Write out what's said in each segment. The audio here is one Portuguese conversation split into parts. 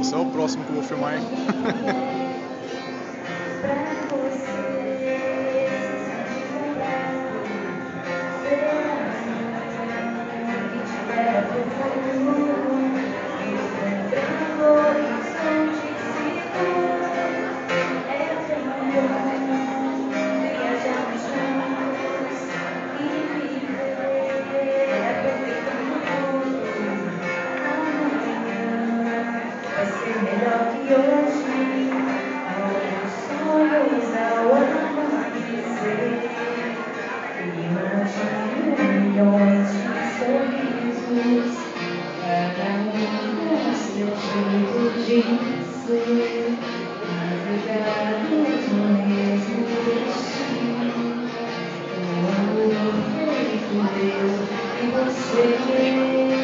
Você é o próximo que eu vou filmar, hein? Vai ser melhor que hoje. Novos sonhos ao amanhecer. Imagine milhões de sorrisos, cada um com seu jeito de ser, navegados no mesmo destino. O amor feito eu e você.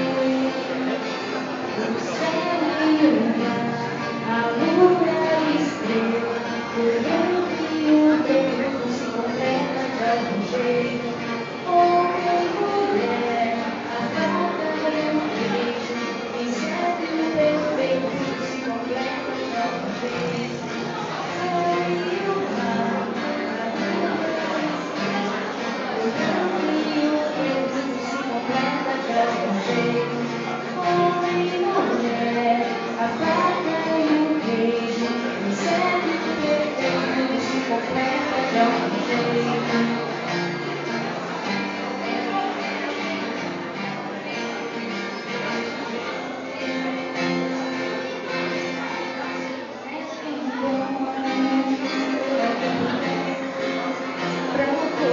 O céu e o mar, a lua e a estrela, o branco e o preto se completam de algum jeito. Homem e mulher, a fada e o peixe, inseto e o perfeito se completam de algum jeito. O céu e o mar, a lua e a estrela, o branco e o preto se completam de algum jeito. Homem e mulher, a faca e o queijo, o inseto perfeito se completa de algum jeito. Pra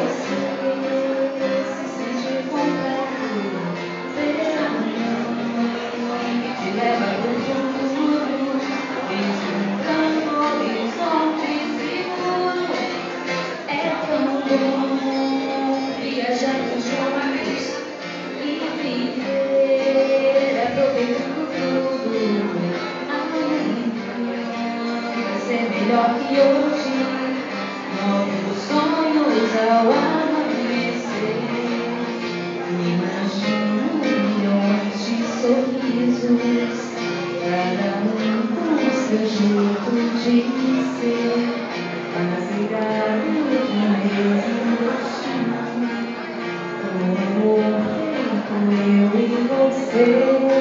você se sentir completo, ver a mãe que te leva pro futuro, encontrando horizonte seguro. É tão bom viajar com sonhos e viver, aproveitando tudo. Amanhã vai ser melhor que hoje. Novos sonhos ao amanhecer. Imagino milhões de sorrisos, cada um com seu jeito de ser, navegados no mesmo destino. O amor feito eu e você.